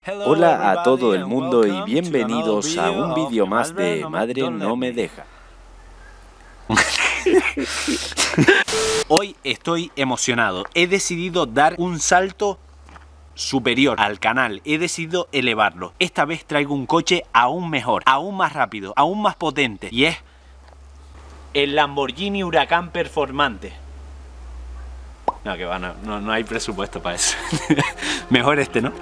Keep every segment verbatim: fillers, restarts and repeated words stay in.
Hola a todo el mundo y bienvenidos a un vídeo más de Madre no me deja. Hoy estoy emocionado, he decidido dar un salto superior al canal, he decidido elevarlo. Esta vez traigo un coche aún mejor, aún más rápido, aún más potente, y es el Lamborghini Huracán Performante. No, que va, no, no, no hay presupuesto para eso. Mejor este, ¿no?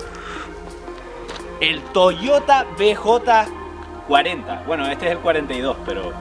El Toyota B J cuarenta. Bueno, este es el cuarenta y dos, pero...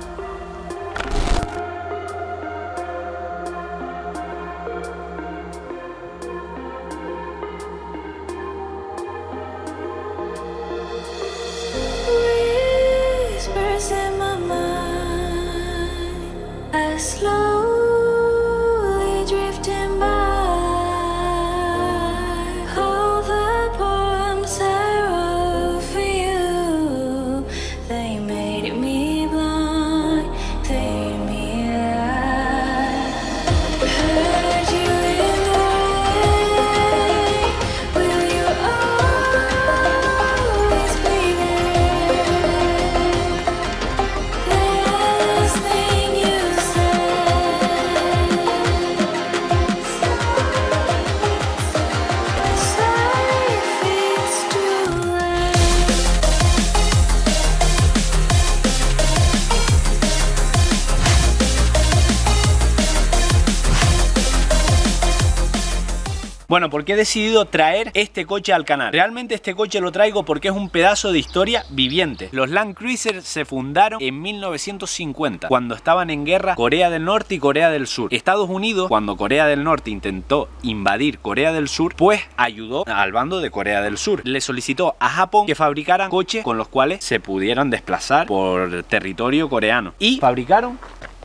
Bueno, ¿por qué he decidido traer este coche al canal? Realmente este coche lo traigo porque es un pedazo de historia viviente. Los Land Cruiser se fundaron en mil novecientos cincuenta, cuando estaban en guerra Corea del Norte y Corea del Sur. Estados Unidos, cuando Corea del Norte intentó invadir Corea del Sur, pues ayudó al bando de Corea del Sur. Le solicitó a Japón que fabricaran coches con los cuales se pudieran desplazar por territorio coreano. Y fabricaron...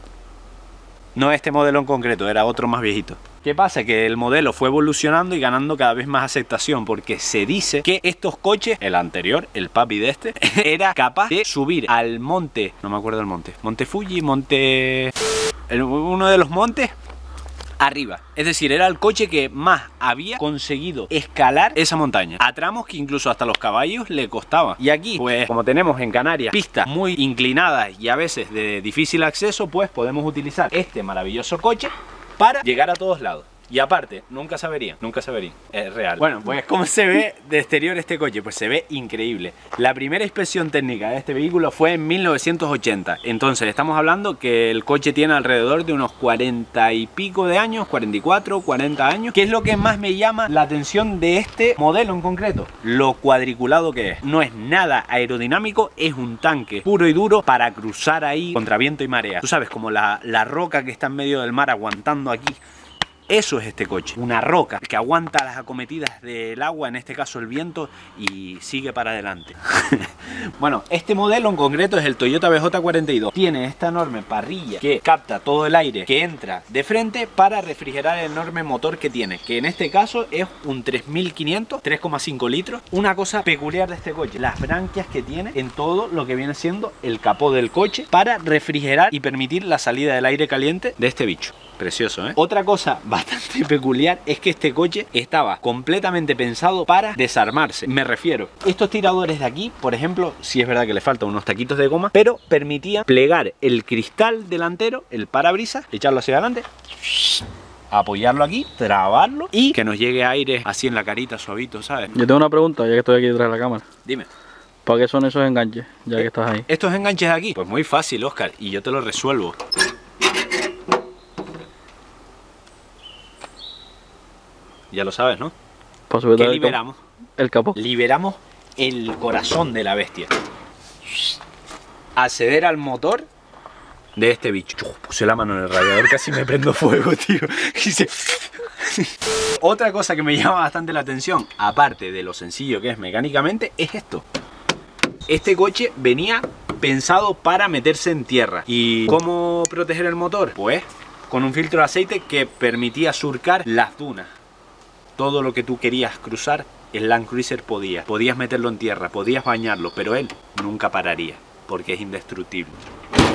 no este modelo en concreto, era otro más viejito. ¿Qué pasa? Que el modelo fue evolucionando y ganando cada vez más aceptación, porque se dice que estos coches, el anterior, el papi de este, era capaz de subir al monte, no me acuerdo del monte, Monte Fuji, monte... el, uno de los montes arriba. Es decir, era el coche que más había conseguido escalar esa montaña, a tramos que incluso hasta los caballos le costaba. Y aquí, pues como tenemos en Canarias pistas muy inclinadas y a veces de difícil acceso, pues podemos utilizar este maravilloso coche para llegar a todos lados. Y aparte, nunca se vería, nunca se vería, es real. Bueno, pues ¿cómo se ve de exterior este coche? Pues se ve increíble. La primera inspección técnica de este vehículo fue en mil novecientos ochenta. Entonces estamos hablando que el coche tiene alrededor de unos cuarenta y pico de años, cuarenta y cuatro, cuarenta años. ¿Qué es lo que más me llama la atención de este modelo en concreto? Lo cuadriculado que es. No es nada aerodinámico, es un tanque puro y duro para cruzar ahí contra viento y marea. Tú sabes, como la, la roca que está en medio del mar aguantando aquí. Eso es este coche, una roca que aguanta las acometidas del agua, en este caso el viento, y sigue para adelante. Bueno, este modelo en concreto es el Toyota B J cuarenta y dos. Tiene esta enorme parrilla que capta todo el aire que entra de frente para refrigerar el enorme motor que tiene, que en este caso es un tres mil quinientos, tres coma cinco litros. Una cosa peculiar de este coche, las branquias que tiene en todo lo que viene siendo el capó del coche para refrigerar y permitir la salida del aire caliente de este bicho. Precioso, ¿eh? Otra cosa bastante peculiar es que este coche estaba completamente pensado para desarmarse. Me refiero, estos tiradores de aquí, por ejemplo, sí es verdad que le faltan unos taquitos de goma, pero permitían plegar el cristal delantero, el parabrisas, echarlo hacia adelante, apoyarlo aquí, trabarlo y que nos llegue aire así en la carita, suavito, ¿sabes? Yo tengo una pregunta, ya que estoy aquí detrás de la cámara. Dime. ¿Para qué son esos enganches, ya que estás ahí? ¿Estos enganches de aquí? Pues muy fácil, Oscar, y yo te lo resuelvo. Ya lo sabes, ¿no? ¿Qué liberamos? El capó. Liberamos el corazón de la bestia. Acceder al motor de este bicho. Uf, puse la mano en el radiador, casi me prendo fuego, tío. Otra cosa que me llama bastante la atención, aparte de lo sencillo que es mecánicamente, es esto. Este coche venía pensado para meterse en tierra. ¿Y cómo proteger el motor? Pues con un filtro de aceite que permitía surcar las dunas. Todo lo que tú querías cruzar, el Land Cruiser podía. Podías meterlo en tierra, podías bañarlo, pero él nunca pararía, porque es indestructible.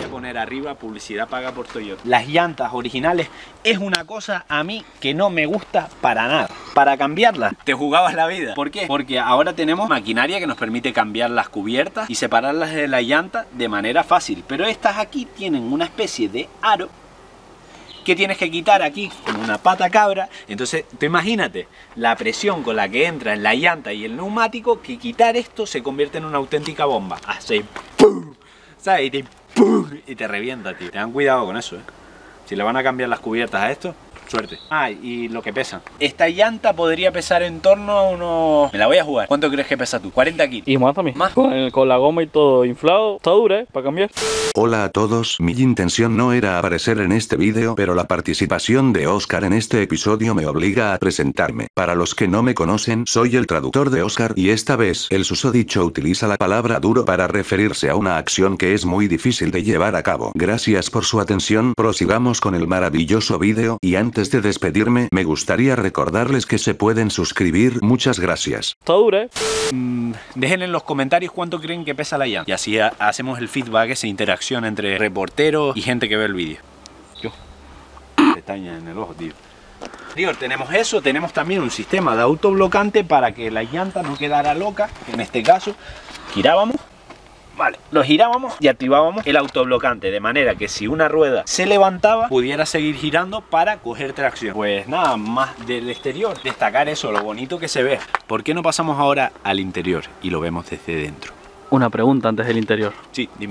poner arriba publicidad paga por Toyota. Las llantas originales es una cosa a mí que no me gusta para nada. Para cambiarlas te jugabas la vida. ¿Por qué? Porque ahora tenemos maquinaria que nos permite cambiar las cubiertas y separarlas de la llanta de manera fácil. Pero estas aquí tienen una especie de aro que tienes que quitar aquí con una pata cabra. Entonces, tú imagínate la presión con la que entra en la llanta y el neumático, que quitar esto se convierte en una auténtica bomba. Así, ¡pum! ¿Sabes? Y te, ¡pum! Y te revienta, tío. Tengan cuidado con eso, ¿eh? Si le van a cambiar las cubiertas a esto, suerte. Ah, y lo que pesa. Esta llanta podría pesar en torno a unos... Me la voy a jugar. ¿Cuánto crees que pesa tú? cuarenta kilos. Y más también. ¿Más? Con, el- con la goma y todo inflado. Está dura, ¿eh? Para cambiar. Hola a todos, mi intención no era aparecer en este vídeo, pero la participación de Oscar en este episodio me obliga a presentarme. Para los que no me conocen, soy el traductor de Oscar y esta vez el susodicho utiliza la palabra duro para referirse a una acción que es muy difícil de llevar a cabo. Gracias por su atención, prosigamos con el maravilloso vídeo y antes de despedirme, me gustaría recordarles que se pueden suscribir. Muchas gracias. Está dura, ¿eh? Mm, dejen en los comentarios cuánto creen que pesa la llanta. Y así ha- hacemos el feedback, esa interacción entre reporteros y gente que ve el vídeo. Yo. Pestaña en el ojo, tío. Tío, tenemos eso, tenemos también un sistema de autoblocante para que la llanta no quedara loca. En este caso, girábamos. Vale, lo girábamos y activábamos el autoblocante, de manera que si una rueda se levantaba, pudiera seguir girando para coger tracción. Pues nada más del exterior, destacar eso, lo bonito que se ve. ¿Por qué no pasamos ahora al interior y lo vemos desde dentro? Una pregunta antes del interior. Sí, dime.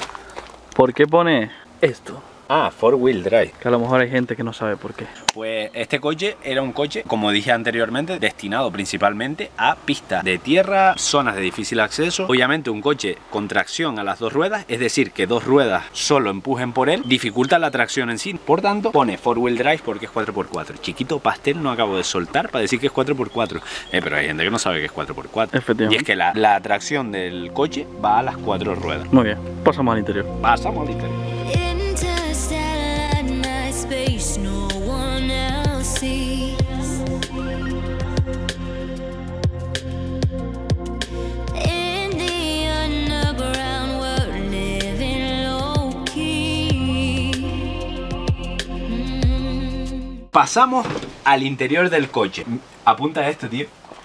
¿Por qué pone esto? Ah, four wheel drive. Que a lo mejor hay gente que no sabe por qué. Pues este coche era un coche, como dije anteriormente, destinado principalmente a pistas de tierra, zonas de difícil acceso. Obviamente un coche con tracción a las dos ruedas, es decir, que dos ruedas solo empujen por él, dificulta la tracción en sí. Por tanto, pone four wheel drive porque es cuatro por cuatro. Chiquito pastel no acabo de soltar para decir que es cuatro por cuatro. Eh, pero hay gente que no sabe que es cuatro por cuatro. Efectivamente. Y es que la, la tracción del coche va a las cuatro ruedas. Muy bien, pasamos al interior. Pasamos al interior. Interstellar night space, no one else sees. In the underground, we're living low key. Mm. Pasamos al interior del coche. Apunta a esto, tío.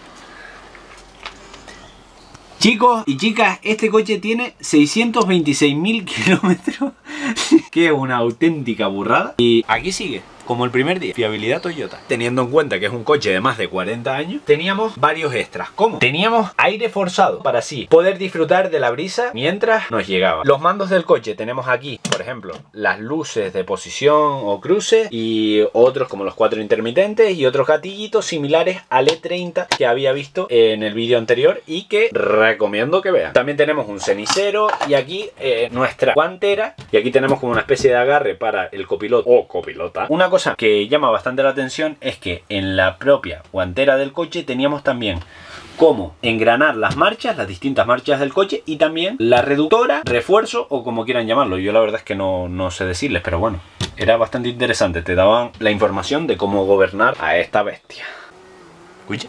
Chicos y chicas, este coche tiene seiscientos veintiséis mil kilómetros, que es una auténtica burrada. Y aquí sigue, como el primer día. Fiabilidad Toyota. Teniendo en cuenta que es un coche de más de cuarenta años, teníamos varios extras. ¿Cómo? Teníamos aire forzado para así poder disfrutar de la brisa mientras nos llegaba. Los mandos del coche tenemos aquí, por ejemplo, las luces de posición o cruce y otros como los cuatro intermitentes y otros gatillitos similares al E treinta que había visto en el vídeo anterior y que recomiendo que vean. También tenemos un cenicero y aquí eh, nuestra guantera, y aquí tenemos como una especie de agarre para el copiloto o copilota. Una cosa que llama bastante la atención es que en la propia guantera del coche teníamos también cómo engranar las marchas, las distintas marchas del coche, y también la reductora, refuerzo o como quieran llamarlo. Yo la verdad es que no, no sé decirles, pero bueno, era bastante interesante. Te daban la información de cómo gobernar a esta bestia. Escucha.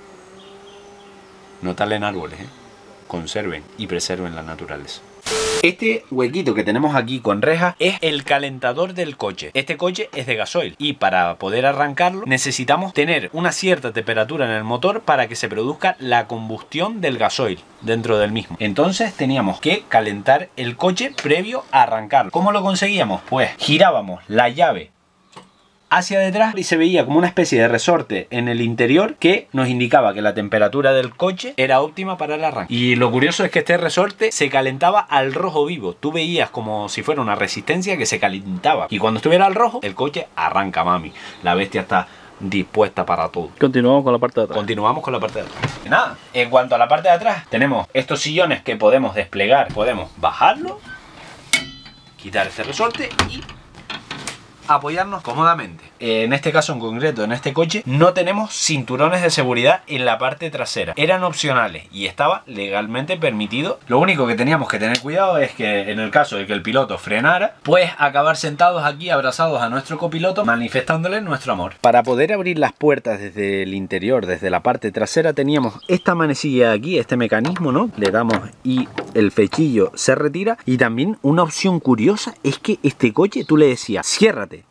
No talen árboles, ¿eh? Conserven y preserven la naturaleza. Este huequito que tenemos aquí con rejas es el calentador del coche. Este coche es de gasoil y para poder arrancarlo necesitamos tener una cierta temperatura en el motor para que se produzca la combustión del gasoil dentro del mismo. Entonces teníamos que calentar el coche previo a arrancarlo. ¿Cómo lo conseguíamos? Pues girábamos la llave hacia detrás y se veía como una especie de resorte en el interior que nos indicaba que la temperatura del coche era óptima para el arranque. Y lo curioso es que este resorte se calentaba al rojo vivo. Tú veías como si fuera una resistencia que se calentaba. Y cuando estuviera al rojo, el coche arranca, mami. La bestia está dispuesta para todo. Continuamos con la parte de atrás. Continuamos con la parte de atrás. Nada, en cuanto a la parte de atrás, tenemos estos sillones que podemos desplegar. Podemos bajarlo, quitar este resorte y apoyarnos cómodamente. En este caso en concreto, en este coche, no tenemos cinturones de seguridad en la parte trasera. Eran opcionales y estaba legalmente permitido. Lo único que teníamos que tener cuidado es que en el caso de que el piloto frenara, pues acabar sentados aquí abrazados a nuestro copiloto, manifestándole nuestro amor. Para poder abrir las puertas desde el interior, desde la parte trasera, teníamos esta manecilla de aquí, este mecanismo, ¿no? Le damos y el fechillo se retira. Y también una opción curiosa es que este coche tú le decías, ciérrate,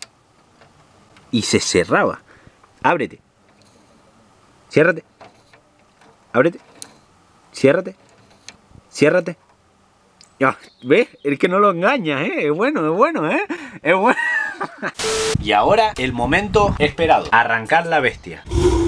y se cerraba. Ábrete, ciérrate, ábrete, ciérrate, ciérrate. Ya, ¿ves? El que no lo engaña, ¿eh? Es bueno, es bueno, ¿eh? Es bueno. Y ahora el momento esperado, arrancar la bestia.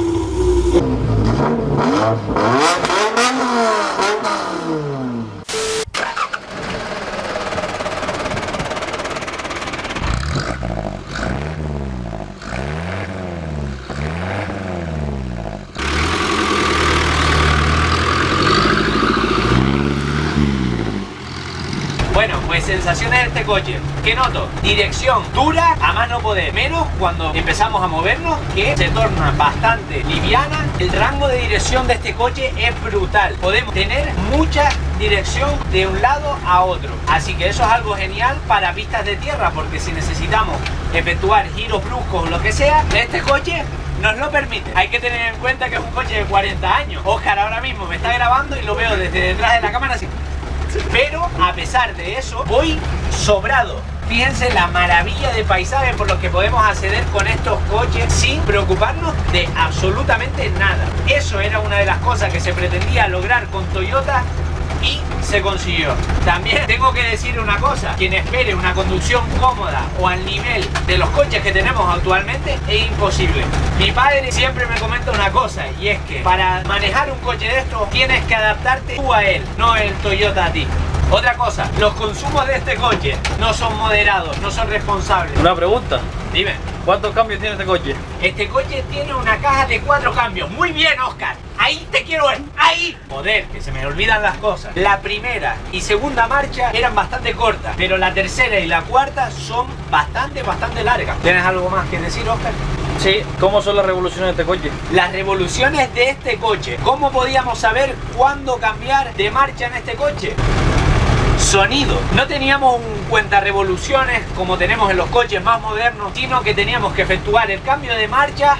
Bueno, pues sensaciones de este coche. ¿Qué noto? Dirección dura a más no poder. Menos cuando empezamos a movernos, que se torna bastante liviana. El rango de dirección de este coche es brutal. Podemos tener mucha dirección de un lado a otro. Así que eso es algo genial para pistas de tierra, porque si necesitamos efectuar giros bruscos o lo que sea, este coche nos lo permite. Hay que tener en cuenta que es un coche de cuarenta años. Oscar ahora mismo me está grabando y lo veo desde detrás de la cámara así. Pero a pesar de eso, voy sobrado. Fíjense la maravilla de paisaje por los que podemos acceder con estos coches sin preocuparnos de absolutamente nada. Eso era una de las cosas que se pretendía lograr con Toyota y se consiguió. También tengo que decir una cosa: quien espere una conducción cómoda o al nivel de los coches que tenemos actualmente es imposible. Mi padre siempre me comenta una cosa, y es que para manejar un coche de estos tienes que adaptarte tú a él, no el Toyota a ti. Otra cosa, los consumos de este coche no son moderados, no son responsables. Una pregunta. Dime. ¿Cuántos cambios tiene este coche? Este coche tiene una caja de cuatro cambios. Muy bien, Oscar. Ahí te quiero ver. Ahí. Joder, que se me olvidan las cosas. La primera y segunda marcha eran bastante cortas, pero la tercera y la cuarta son bastante, bastante largas. ¿Tienes algo más que decir, Oscar? Sí, ¿cómo son las revoluciones de este coche? Las revoluciones de este coche. ¿Cómo podíamos saber cuándo cambiar de marcha en este coche? Sonido. No teníamos un cuenta revoluciones como tenemos en los coches más modernos, sino que teníamos que efectuar el cambio de marcha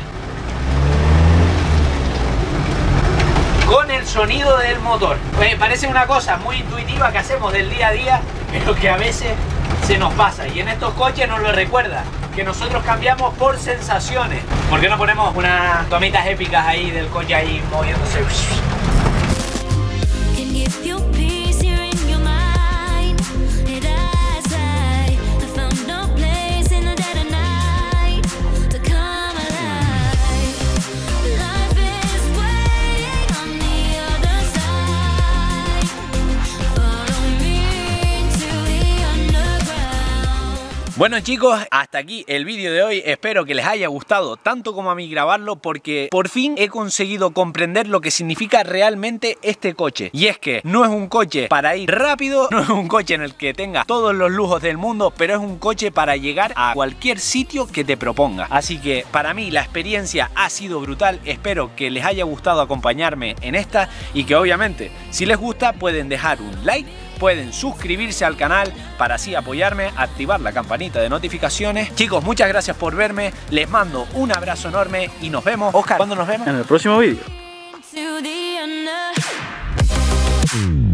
con el sonido del motor. Pues parece una cosa muy intuitiva que hacemos del día a día, pero que a veces se nos pasa, y en estos coches nos lo recuerda, que nosotros cambiamos por sensaciones. ¿Por qué no ponemos unas tomitas épicas ahí del coche ahí moviéndose? Can give you peace here in your mind. And as I, I found no place in the dead of night to come alive. Life is waiting on the other side. Follow me into the underground. Bueno, chicos, hasta aquí el vídeo de hoy. Espero que les haya gustado tanto como a mí grabarlo, porque por fin he conseguido comprender lo que significa realmente este coche. Y es que no es un coche para ir rápido, no es un coche en el que tenga todos los lujos del mundo, pero es un coche para llegar a cualquier sitio que te proponga. Así que para mí la experiencia ha sido brutal. Espero que les haya gustado acompañarme en esta, y que obviamente si les gusta pueden dejar un like, pueden suscribirse al canal para así apoyarme, activar la campanita de notificaciones. Chicos, muchas gracias por verme, les mando un abrazo enorme y nos vemos. Oscar, ¿cuándo nos vemos? En el próximo vídeo. To the under-